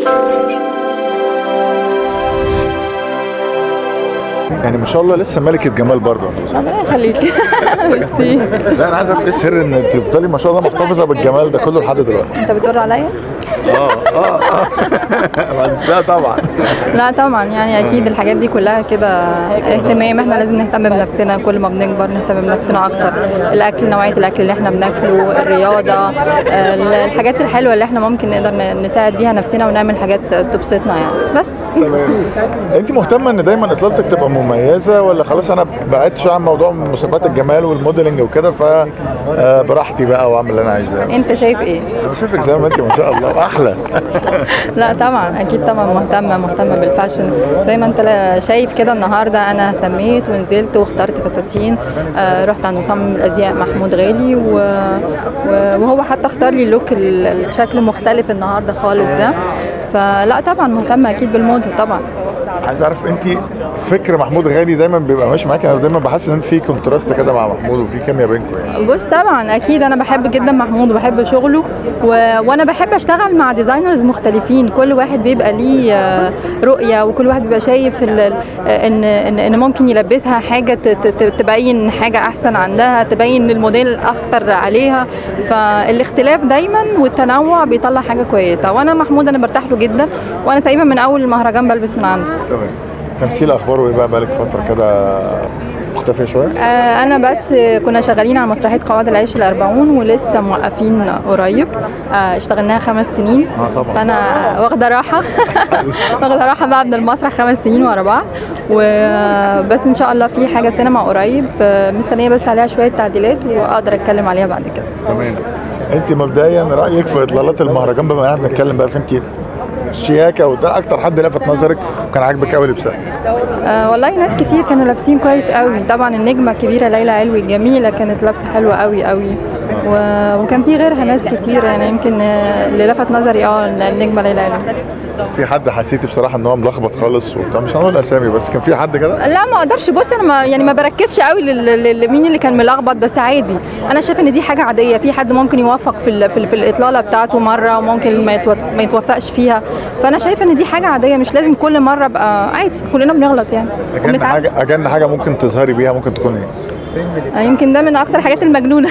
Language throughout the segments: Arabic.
يعني ما شاء الله لسه ملكة جمال برضه. ربنا يخليك. ميرسي. لا انا عايز اعرف ايه السر ان تفضلي ما شاء الله محتفظة بالجمال ده كله لحد دلوقتي؟ انت بتقول عليا؟ لا طبعا. لا طبعا، يعني اكيد الحاجات دي كلها كده اهتمام، احنا لازم نهتم بنفسنا، كل ما بنكبر نهتم بنفسنا اكتر. الاكل، نوعية الاكل اللي احنا بناكله، الرياضة، الحاجات الحلوة اللي احنا ممكن نقدر نساعد بيها نفسنا ونعمل حاجات تبسطنا يعني. بس تمام. انت مهتمة ان دايما اطلالتك تبقى مميزة، ولا خلاص انا بعدت شوية عن موضوع مسابقات الجمال والموديلنج وكده فبراحتي بقى واعمل اللي انا عايزاه؟ انت شايف ايه؟ انا شايفك زي ما انت ما شاء الله احلى. لا طبعا اكيد طبعا مهتمه بالفاشن زي ما انت شايف كده. النهارده انا اهتميت ونزلت واخترت فساتين، رحت عند مصمم الازياء محمود غالي وهو حتى اختار لي اللوك الشكل مختلف النهارده خالص ده. فلا طبعا مهتمه اكيد بالموضه طبعا. عايز اعرف انت فكر محمود غالي دايما بيبقى ماشي معاك؟ انا دايما بحس ان انت في كونتراست كده مع محمود وفي كيمياء بينكم يعني. بص طبعا اكيد انا بحب جدا محمود وبحب شغله وانا بحب اشتغل مع ديزاينرز مختلفين، كل واحد بيبقى ليه رؤيه وكل واحد بيبقى شايف ان ممكن يلبسها حاجه تبين حاجه احسن عندها، تبين الموديل اخطر عليها. فالاختلاف دايما والتنوع بيطلع حاجه كويسه، وانا محمود انا برتاح له جدا، وانا تقريبا من اول المهرجان بلبس من عنده. تمام. تمثيل اخباره ايه بقى؟ بقالك فتره كده مختفيه شويه؟ انا بس كنا شغالين على مسرحيه قواعد العيش الأربعون ولسه موقفين قريب، اشتغلناها 5 سنين. طبعا. فانا واخده راحه واخده راحه بقى من المسرح 5 سنين ورا بعض، وبس ان شاء الله في حاجه سينما قريب مستنيه بس عليها شويه تعديلات واقدر اتكلم عليها بعد كده. تمام. انت مبدئيا رايك في اطلالات المهرجان بما اننا بنتكلم بقى، فانت شياكه وده اكتر حد لفت نظرك وكان عاجبك قوي لبسها؟ والله ناس كتير كانوا لابسين كويس قوي. طبعا النجمه الكبيره ليلى علوي الجميله كانت لابسه حلوه قوي قوي، وكان في غيرها ناس كتير يعني. يمكن اللي لفت نظري النجمه ليلى علوي. في حد حسيتي بصراحه ان هو ملخبط خالص وبتاع؟ مش هنقول اسامي بس كان في حد كده؟ لا ما اقدرش. بص انا ما بركزش قوي مين اللي كان ملخبط، بس عادي. انا شايفه ان دي حاجه عاديه. في حد ممكن يوفق في الاطلاله بتاعته مره وممكن ما يتوفقش فيها، فانا شايفه ان دي حاجه عاديه، مش لازم كل مره ابقى عادي. كلنا بنغلط يعني. اجن حاجه ممكن تظهري بيها ممكن تكون ايه؟ يمكن ده من اكتر حاجات المجنونه.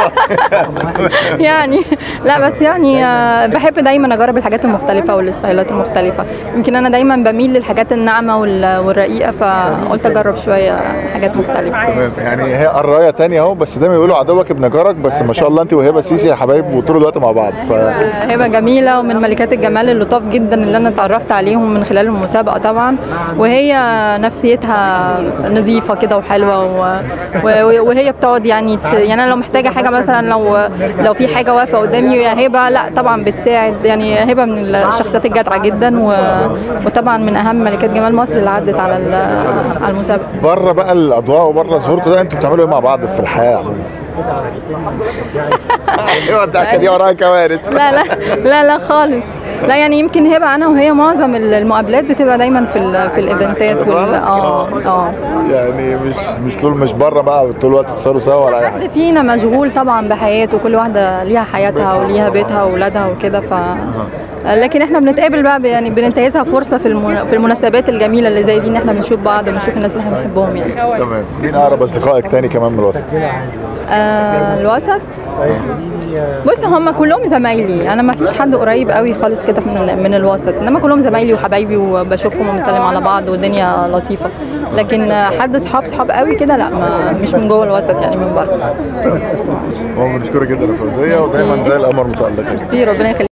يعني لا بس يعني بحب دايما اجرب الحاجات المختلفه والستايلات المختلفه. يمكن انا دايما بميل للحاجات الناعمه والرقيقه، فقلت اجرب شويه حاجات مختلفه. تمام. يعني هي قرايه تانية اهو، بس دايما يقولوا عدوك ابن جارك، بس ما شاء الله انت وهبه سيسي يا حبايب وطول الوقت مع بعض. هبه جميله ومن ملكات الجمال اللطاف جدا اللي انا اتعرفت عليهم من خلال المسابقه طبعا، وهي نفسيتها نظيفه كده وحلوه وهي بتقعد يعني انا لو محتاجه حاجه مثلا لو في حاجه واقفه قدامي يا هبه، لا طبعا بتساعد. يعني هبه من الشخصيات الجدعه جدا وطبعا من اهم ملكات جمال مصر اللي عدت على المسابقه. بره بقى الاضواء وبره ظهوركم ده، انتوا بتعملوا ايه مع بعض في الحياه عموما؟ ايوه الضحكه دي وراها كوارث. لا خالص. لا يعني يمكن هبه انا وهي معظم المقابلات بتبقى دايما في الايفنتات يعني مش بره بقى طول الوقت بتسهروا سوا ولا اي حاجه؟ حد فينا مشغول طبعا بحياته، كل واحده ليها حياتها وليها بيتها واولادها وكده. لكن احنا بنتقابل بقى يعني بننتهزها فرصه في المناسبات الجميله اللي زي دي، ان احنا بنشوف بعض ونشوف الناس اللي احنا بنحبهم يعني. تمام. مين اقرب اصدقائك تاني كمان من الوسط؟ الوسط بص هم كلهم زمايلي، انا ما فيش حد قريب قوي خالص كده من الوسط، انما كلهم زمايلي وحبايبي وبشوفهم وبنسلم على بعض والدنيا لطيفه. لكن حد صحاب قوي كده لا، مش من جوه الوسط يعني، من بره. بنشكرك جدا يا فوزيه ودايما زي القمر متألقه. ميرسي، ربنا يخليك.